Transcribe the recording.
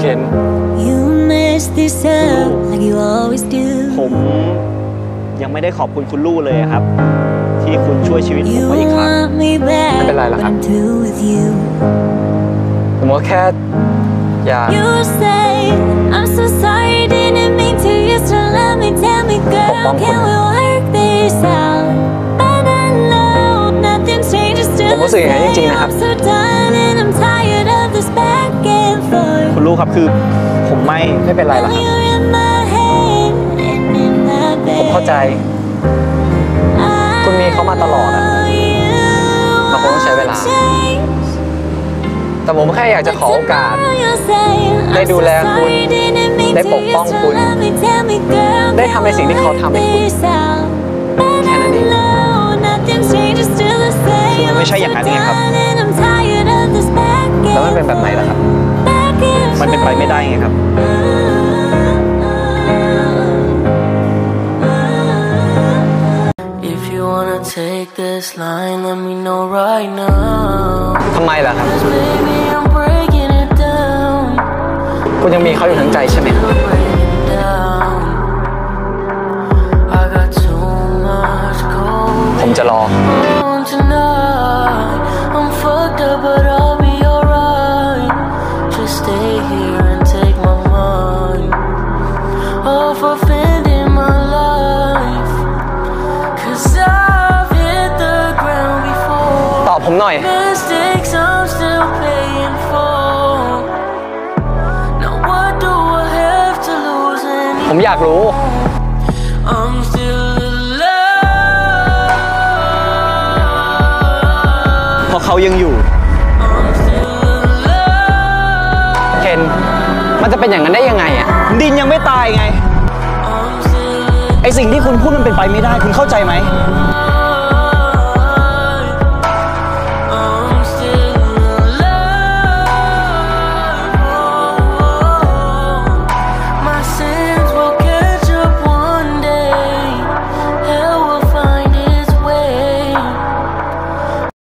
นผมยังไม่ได้ขอบคุณคุณลู่เลยครับที่คุณช่วยชีวิตผมไว้อีกครั้งไม่เป็นไรหรอกครับผมก็แค่อยากปกป้องคุณผมรู้สึกอย่างนั้นจริงๆนะครับคุณลู่ครับคือผมไม่เป็นไรหรอกครับผมเข้าใจคุณมีเขามาตลอดอะเราคงต้องใช้เวลาแต่ผมแค่อยากจะขอโอกาสได้ดูแลคุณได้ปกป้องคุณได้ทำในสิ่งที่เขาทำให้คุณแค่นั้นเองคือมันไม่ใช่อย่างนั้นไงครับแล้วมันเป็นแบบไหนล่ะครับมันเป็นไปไม่ได้ไงครับทำไมล่ะครับคุณยังมีเขาอยู่ทั้งใจใช่ไหมผมจะรอตอบผมหน่อยผมอยากรู้เพราะเขายังอยู่เคนมันจะเป็นอย่างนั้นได้ยังไงอ่ะดินยังไม่ตายไงไอสิ่งที่คุณพูดมันเป็นไปไม่ได้คุณเข้าใจไหม